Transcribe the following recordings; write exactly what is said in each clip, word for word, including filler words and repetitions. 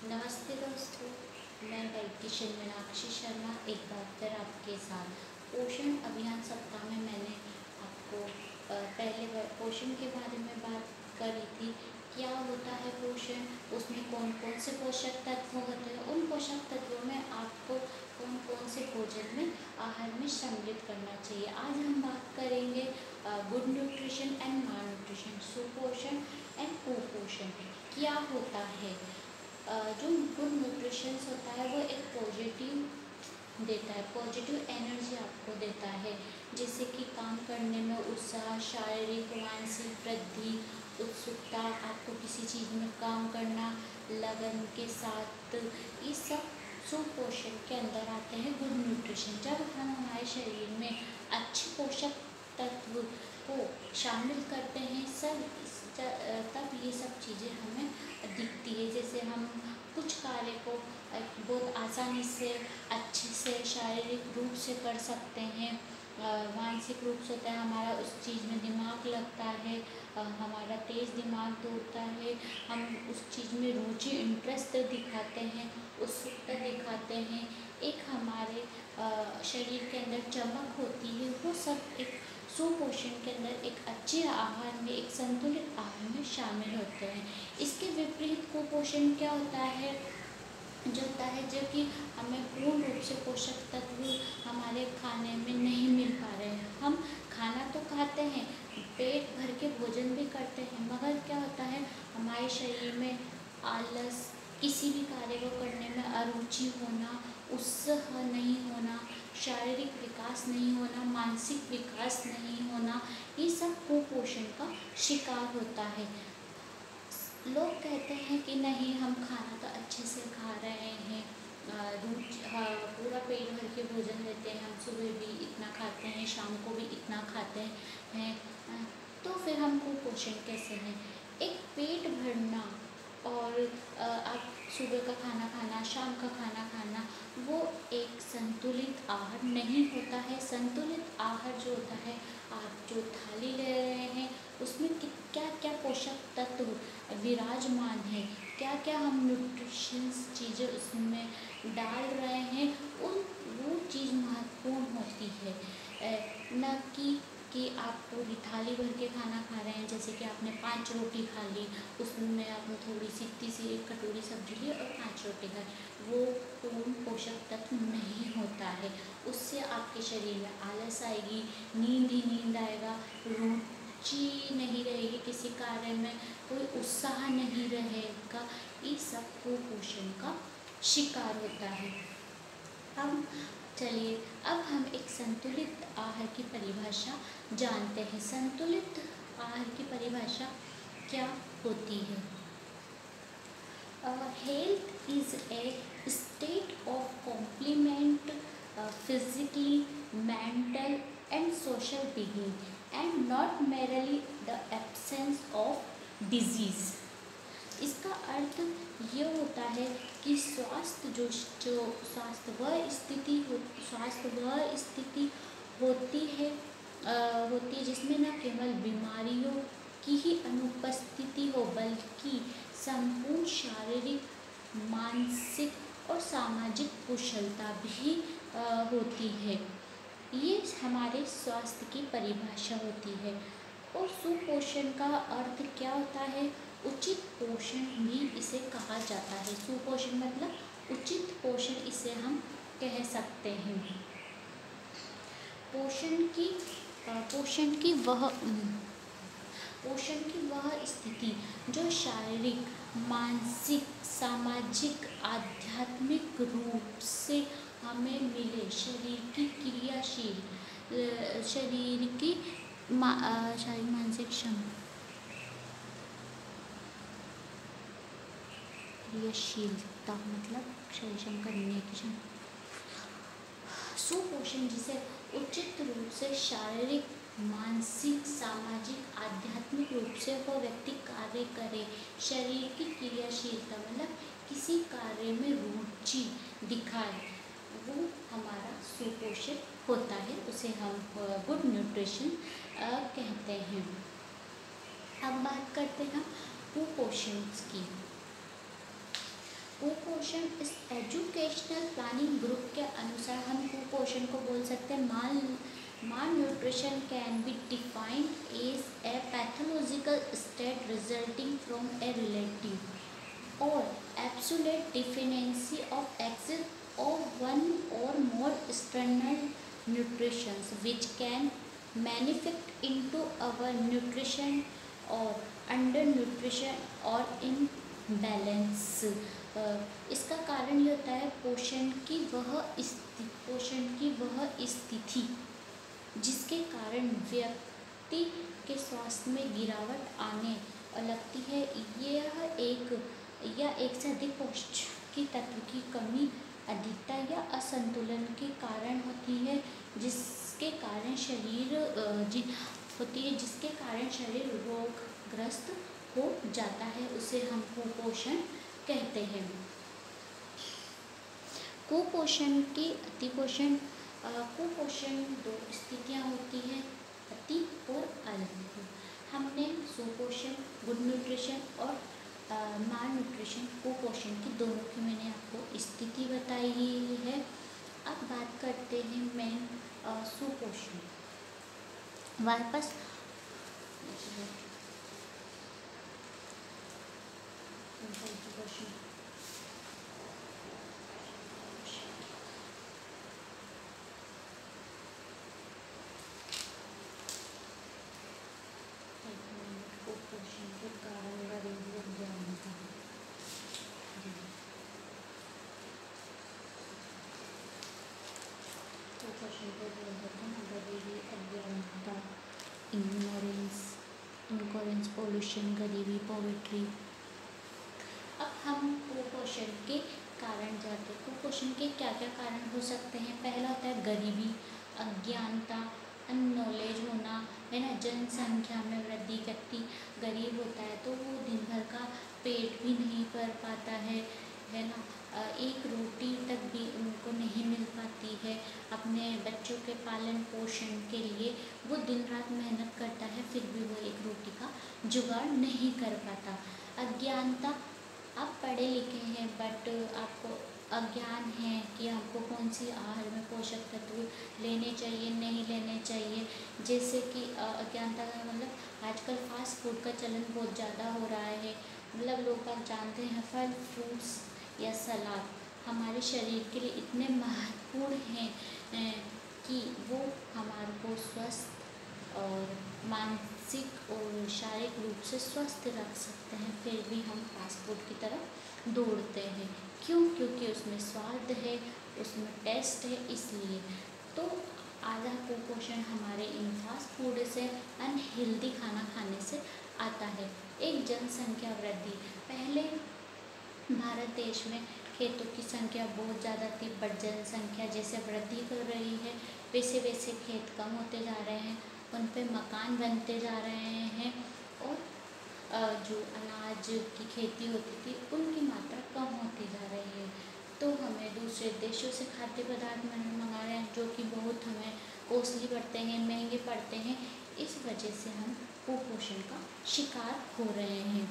नमस्ते दोस्तों, मैं डाइटिशियन मीनाक्षी शर्मा एक बार फिर आपके साथ पोषण अभियान सप्ताह में मैंने आपको अ, पहले ब- पोषण के बारे में बात करी थी। क्या होता है पोषण, उसमें कौन कौन से पोषक तत्व होते हैं, उन पोषक तत्वों में आपको कौन कौन से भोजन में आहार में सम्मिलित करना चाहिए। आज हम बात करेंगे good nutrition and malnutrition, सुपोषण एंड कुपोषण। क्या होता है अ, जो गुड न्यूट्रिशन होता है वो एक पॉजिटिव देता है, पॉजिटिव एनर्जी आपको देता है, जैसे कि काम करने में उत्साह, शारीरिक मानसिक वृद्धि, उत्सुकता, आपको किसी चीज़ में काम करना लगन के साथ, ये सब सुपोषण के अंदर आते हैं। गुड न्यूट्रिशन जब हम हमारे शरीर में अच्छे पोषक तत्व को शामिल करते हैं सब तब ये सब चीज़ें हमें दिखती है। जैसे हम कुछ कार्य को बहुत आसानी से अच्छे से शारीरिक रूप से कर सकते हैं, मानसिक रूप से होता है, हमारा उस चीज़ में दिमाग लगता है, हमारा तेज़ दिमाग दौड़ता है, हम उस चीज़ में रुचि इंटरेस्ट दिखाते हैं, उत्सुकता दिखाते हैं, एक हमारे शरीर के अंदर चमक होती है। वो सब एक सुपोषण के अंदर एक अच्छे आहार में, एक संतुलित आहार में शामिल होते हैं। इसके विपरीत कुपोषण क्या होता है, जो होता है जब कि हमें पूर्ण रूप से पोषक तत्व हमारे खाने में नहीं मिल पा रहे हैं। हम खाना तो खाते हैं, पेट भर के भोजन भी करते हैं, मगर क्या होता है हमारे शरीर में आलस, किसी भी कार्य को करने में अरुचि होना, उत्साह नहीं होना, शारीरिक विकास नहीं होना, मानसिक विकास नहीं होना, ये सब कुपोषण का शिकार होता है। लोग कहते हैं कि नहीं, हम खाना तो अच्छे से खा रहे हैं, रुचि, हाँ, पूरा पेट भर के भोजन लेते हैं, हम सुबह भी इतना खाते हैं, शाम को भी इतना खाते हैं, तो फिर हम कुपोषण कैसे हैं। एक पेट भरना और आप सुबह का खाना खाना, शाम का खाना खाना, वो एक संतुलित आहार नहीं होता है। संतुलित आहार जो होता है, आप जो थाली ले रहे हैं उसमें क्या क्या पोषक तत्व विराजमान है, क्या क्या हम न्यूट्रिशंस चीज़ें उसमें डाल रहे हैं, उन वो चीज़ महत्वपूर्ण होती है। न कि कि आप पूरी थाली भर के खाना खा रहे हैं, जैसे कि आपने पांच रोटी खा ली, उसमें आपने थोड़ी सी इतनी सी एक कटोरी सब्जी ली और पांच रोटी खाई, वो पूर्ण पोषक तत्व नहीं होता है। उससे आपके शरीर में आलस आएगी, नींद ही नींद आएगा, रुचि नहीं रहेगी किसी कार्य में, कोई उत्साह नहीं रहेगा, ये सब कुपोषण का शिकार होता है। अब चलिए, अब हम एक संतुलित आहार की परिभाषा जानते हैं। संतुलित आहार की परिभाषा क्या होती है? Health is a state of complement physically, mental and social being and not merely the absence of disease. इसका अर्थ ये होता है कि स्वास्थ्य जो जो स्वास्थ्य वह स्थिति हो स्वास्थ्य वह स्थिति होती है आ, होती है जिसमें न केवल बीमारियों की ही अनुपस्थिति हो, बल्कि संपूर्ण शारीरिक, मानसिक और सामाजिक कुशलता भी आ, होती है। ये हमारे स्वास्थ्य की परिभाषा होती है। और सुपोषण का अर्थ क्या होता है? उचित पोषण भी इसे कहा जाता है। सुपोषण मतलब उचित पोषण, इसे हम कह सकते हैं। पोषण की पोषण की वह पोषण की वह स्थिति जो शारीरिक, मानसिक, सामाजिक, आध्यात्मिक रूप से हमें मिले, शरीर की क्रियाशील शरीर की मा, शारीरिक मानसिक क्षमता क्रियाशीलता मतलब शरीर करने की क्षमता। सुपोषण जिसे उचित रूप से शारीरिक, मानसिक, सामाजिक, आध्यात्मिक रूप से वह व्यक्ति कार्य करे, शरीर की क्रियाशीलता मतलब किसी कार्य में रुचि दिखाए, वो हमारा सुपोषण होता है, उसे हम गुड न्यूट्रिशन कहते हैं। अब बात करते हैं कुपोषण की। कुपोषण इस एजुकेशनल प्लानिंग ग्रुप के अनुसार हम कुपोषण को बोल सकते हैं माल malnutrition can be defined as a pathological state resulting from a relative or absolute deficiency of access of one or more external nutrients which can manifest into our nutrition or undernutrition or imbalance। इसका कारण ये होता है पोषण की वह स्थिति पोषण की वह स्थिति जिसके कारण व्यक्ति के स्वास्थ्य में गिरावट आने लगती है। यह एक या एक से अधिक पौष्टिक तत्व की कमी, अधिकता या असंतुलन के कारण होती है, जिसके कारण शरीर जि होती है जिसके कारण शरीर रोगग्रस्त हो जाता है, उसे हम कुपोषण कहते हैं। कुपोषण की अतिपोषण कुपोषण दो स्थितियाँ होती हैं, अति और अल्प। हमने सुपोषण, गुड न्यूट्रिशन और माल न्यूट्रिशन कुपोषण की दोनों की मैंने आपको स्थिति बताई है। अब बात करते हैं मेन सुपोषण। हमारे पास कुपोषण के कारण गरीबी अज्ञानता कुपोषण को बोलते हैं गरीबी अज्ञानता, इग्नोरेंस, इनकोरेंस, पोल्यूशन, गरीबी, पॉवर्टी। अब हम कुपोषण के कारण जाते हैं। कुपोषण के क्या क्या कारण हो सकते हैं? पहला होता है गरीबी, अज्ञानता, अननॉलेज होना, है ना। जनसंख्या में वृद्धि, व्यक्ति गरीब होता है तो वो दिन भर का पेट भी नहीं भर पाता है है ना। एक रोटी तक भी उनको नहीं मिल पाती है। अपने बच्चों के पालन पोषण के लिए वो दिन रात मेहनत करता है, फिर भी वो एक रोटी का जुगाड़ नहीं कर पाता। अज्ञानता, आप पढ़े लिखे हैं बट आपको अज्ञान है कि आपको कौन सी आहार में पोषक तत्व लेने चाहिए, नहीं लेने चाहिए। जैसे कि अज्ञानता का मतलब आजकल फास्ट फूड का चलन बहुत ज़्यादा हो रहा है। मतलब लोग आप जानते हैं फल, फ्रूट्स या सलाद हमारे शरीर के लिए इतने महत्वपूर्ण हैं कि वो हमारे को स्वस्थ और मानसिक और शारीरिक रूप से स्वस्थ रख सकते हैं, फिर भी हम फास्ट फूड की तरफ दौड़ते हैं। क्यों? क्योंकि उसमें स्वाद है, उसमें टेस्ट है, इसलिए। तो आधा कुपोषण हमारे इन फास्ट फूड से, अनहेल्दी खाना खाने से आता है। एक जनसंख्या वृद्धि, पहले भारत देश में खेतों की संख्या बहुत ज़्यादा थी, बट जनसंख्या जैसे वृद्धि कर रही है वैसे वैसे खेत कम होते जा रहे हैं, उन पे मकान बनते जा रहे हैं और जो अनाज की खेती होती थी उनकी मात्रा कम होती जा रही है। तो हमें दूसरे देशों से खाद्य पदार्थ मंगा रहे हैं जो कि बहुत हमें कॉस्टली पड़ते हैं, महंगे पड़ते हैं। इस वजह से हम कुपोषण का शिकार हो रहे हैं।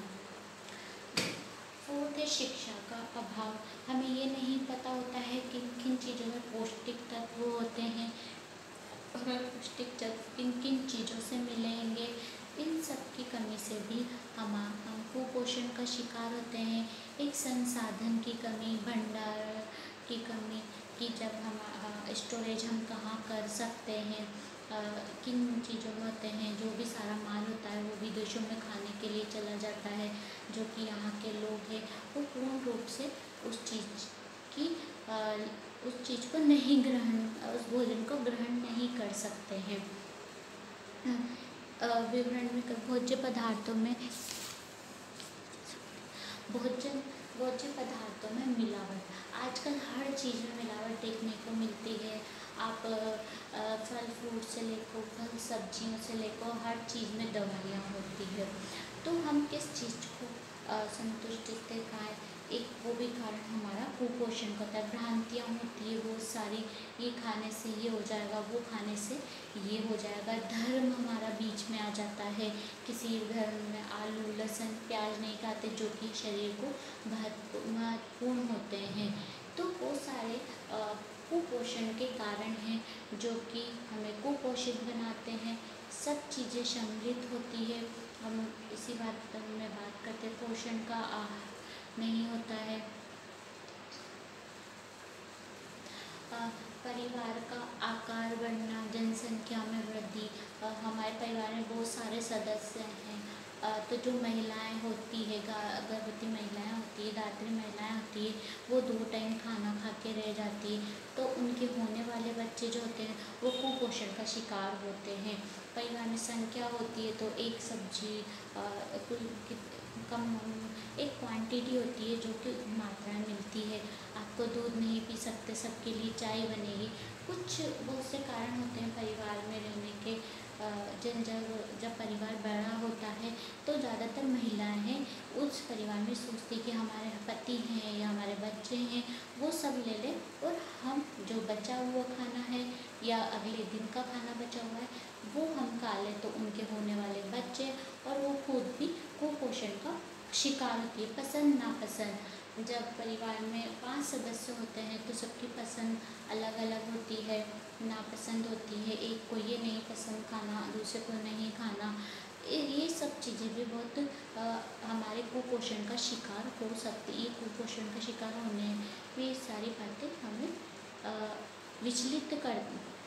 फोर्थ है शिक्षा का अभाव। हमें ये नहीं पता होता है कि किन चीज़ों में पौष्टिक तत्व होते हैं और पौष्टिक तत्व किन किन चीज़ों से मिलेंगे। इन सब की कमी से भी हम हम कुपोषण का शिकार होते हैं। एक संसाधन की कमी, भंडार की कमी कि जब हम स्टोरेज हम कहाँ कर सकते हैं, आ, किन चीज़ों में होते हैं। जो भी सारा माल होता है वो विदेशों में खाने के लिए चला जाता है, जो कि यहाँ के लोग हैं वो पूर्ण रूप से उस चीज़ की आ, उस चीज़ को नहीं ग्रहण उस भोजन को ग्रहण नहीं कर सकते हैं। विवरण में भोज्य पदार्थों में भोजन भोज्य पदार्थों में मिलावट। आजकल हर चीज़ में मिलावट देखने को मिलती है। आप फल फ्रूट से लेकर फल सब्जियों से लेकर हर चीज़ में दवाइयाँ होती है। तो हम किस चीज़ को संतुष्टि से खाएँ, एक वो भी कारण हमारा कुपोषण का होता है। भ्रांतियाँ होती है बहुत सारी, ये खाने से ये हो जाएगा, वो खाने से ये हो जाएगा। धर्म हमारा बीच में आ जाता है। किसी धर्म में आलू, लहसुन, प्याज नहीं खाते जो कि शरीर को महत्वपूर्ण होते होते हैं। तो वो सारे कुपोषण के कारण हैं जो कि हमें कुपोषित बनाते हैं। सब चीज़ें सम्मिलित होती है। हम इसी बात में बात करते हैं, पोषण का आहार नहीं होता है। परिवार का आकार बढ़ना, जनसंख्या में वृद्धि। हमारे परिवार में बहुत सारे सदस्य हैं, तो जो महिलाएं होती है, गर्भवती महिलाएं होती है, धात्री महिलाएं होती है, वो दो टाइम खाना खा के रह जाती है, तो उनके होने वाले बच्चे जो होते हैं वो कुपोषण का शिकार होते हैं। परिवार में संख्या होती है तो एक सब्जी कुल कम एक क्वांटिटी होती है जो कि मात्रा में मिलती है। आपको दूध नहीं पी सकते, सबके लिए चाय बनेगी। कुछ बहुत से कारण होते हैं परिवार में रहने के। जब जब जब परिवार बड़ा होता है तो ज़्यादातर महिलाएं हैं उस परिवार में सोचती कि हमारे पति हैं या हमारे बच्चे हैं, वो सब ले लें और हम जो बचा हुआ खाना है या अगले दिन का खाना बचा हुआ है वो हम खा लें, तो उनके होने वाले बच्चे और वो खुद भी कुपोषण का शिकार होती है। पसंद नापसंद, जब परिवार में पांच सदस्य होते हैं तो सबकी पसंद अलग अलग होती है, नापसंद होती है। एक को ये नहीं पसंद खाना, दूसरे को नहीं खाना। ये सब चीज़ें भी बहुत आ, हमारे कुपोषण का शिकार हो सकती है। कुपोषण का शिकार होने में ये सारी बातें हमें आ, विचलित कर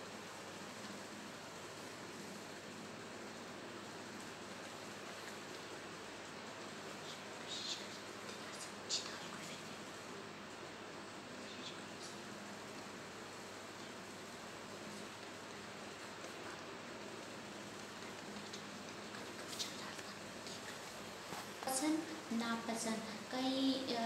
पसंद नापसंद। कई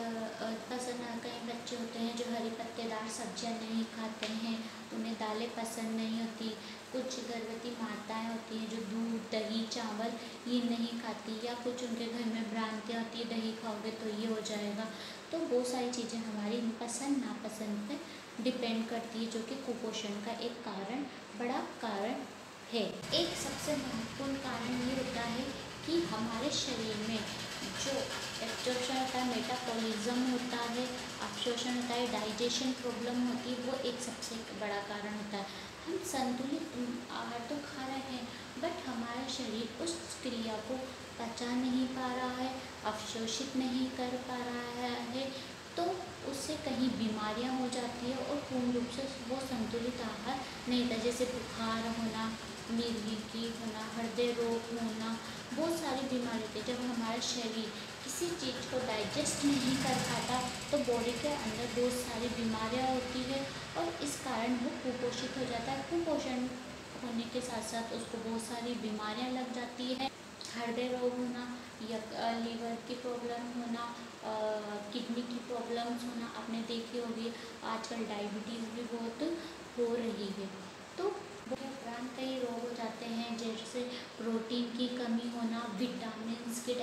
पसंद कई बच्चे होते हैं जो हरी पत्तेदार सब्जियां नहीं खाते हैं, उन्हें दालें पसंद नहीं होती। कुछ गर्भवती माताएं होती हैं जो दूध, दही, चावल ये नहीं खाती, या कुछ उनके घर में भ्रांतियाँ होती है दही खाओगे तो ये हो जाएगा। तो वो सारी चीज़ें हमारी पसंद नापसंद पे डिपेंड करती है, जो कि कुपोषण का एक कारण, बड़ा कारण है। एक सबसे महत्वपूर्ण कारण ये होता है कि हमारे शरीर में जो एब्जॉर्प्शन होता है, मेटाबॉलिज्म होता है, अवशोषण होता है, डाइजेशन प्रॉब्लम होती है, वो एक सबसे बड़ा कारण होता है। हम संतुलित आहार तो खा रहे हैं बट हमारा शरीर उस क्रिया को पचा नहीं पा रहा है, अवशोषित नहीं कर पा रहा है, तो उससे कहीं बीमारियां हो जाती है और पूर्ण रूप से वो संतुलित आहार नहीं था। जैसे बुखार होना, मिर्गी की होना, हृदय रोग होना, बहुत सारी बीमारी होती है। जब हमारा शरीर किसी चीज़ को डाइजेस्ट नहीं कर पाता तो बॉडी के अंदर बहुत सारी बीमारियां होती है और इस कारण वो कुपोषित हो जाता है। कुपोषण होने के साथ साथ उसको बहुत सारी बीमारियां लग जाती है। हृदय रोग होना या लीवर की प्रॉब्लम होना, किडनी की प्रॉब्लम्स होना, आपने देखी होगी आजकल डायबिटीज़ भी बहुत हो रही है। तो उपरांत कई रोग हो जाते हैं जैसे प्रोटीन की कमी होना, विटामिन्स की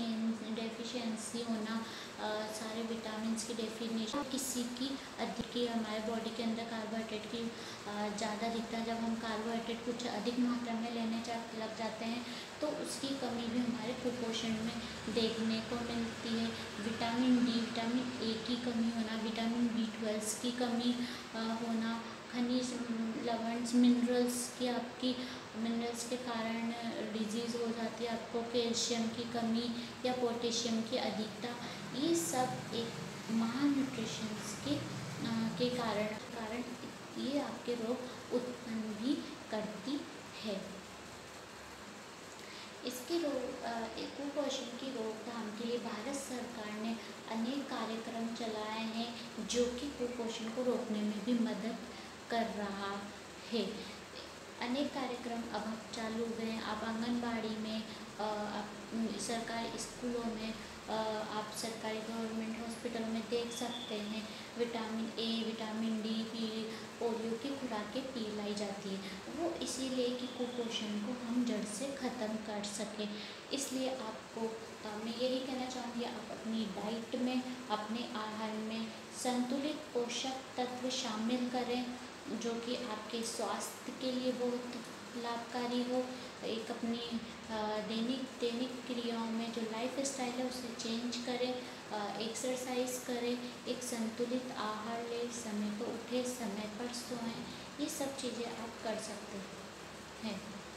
डेफिशिएंसी होना, आ, सारे विटामिन्स की डेफिनेशन किसी की अधिक की हमारे बॉडी के अंदर कार्बोहाइड्रेट की ज़्यादा दिखता है। जब हम कार्बोहाइड्रेट कुछ अधिक मात्रा में लेने जा लग जाते हैं तो उसकी कमी भी हमारे कुपोषण में देखने को मिलती है। विटामिन डी, विटामिन ए की कमी होना, विटामिन बी ट्वेल्व की कमी आ, होना, खनिज लवण मिनरल्स की आपकी मिनरल्स के कारण डिजीज़ हो जाती है, आपको कैल्शियम की कमी या पोटेशियम की अधिकता, ये सब एक महान्यूट्रिशन के के कारण कारण ये आपके रोग उत्पन्न भी करती है। इसके रोग कुपोषण की रोकथाम के लिए भारत सरकार ने अनेक कार्यक्रम चलाए हैं जो कि कुपोषण को रोकने में भी मदद कर रहा है। अनेक कार्यक्रम अब चालू हो गए हैं। आप आंगनबाड़ी में, आप सरकारी स्कूलों में, आप सरकारी गवर्नमेंट हॉस्पिटल में देख सकते हैं विटामिन ए, विटामिन डी की पोलियो की खुराकें पिलाई जाती है। वो इसीलिए कि कुपोषण को हम जड़ से ख़त्म कर सकें। इसलिए आपको मैं यही कहना चाहूँगी, आप अपनी डाइट में, अपने आहार में संतुलित पोषक तत्व शामिल करें जो कि आपके स्वास्थ्य के लिए बहुत लाभकारी हो। एक अपनी अ, दैनिक दैनिक क्रियाओं में जो लाइफ स्टाइल है उसे चेंज करें, एक्सरसाइज करें, एक संतुलित आहार लें, समय पर उठें, समय पर सोएं। ये सब चीज़ें आप कर सकते हैं।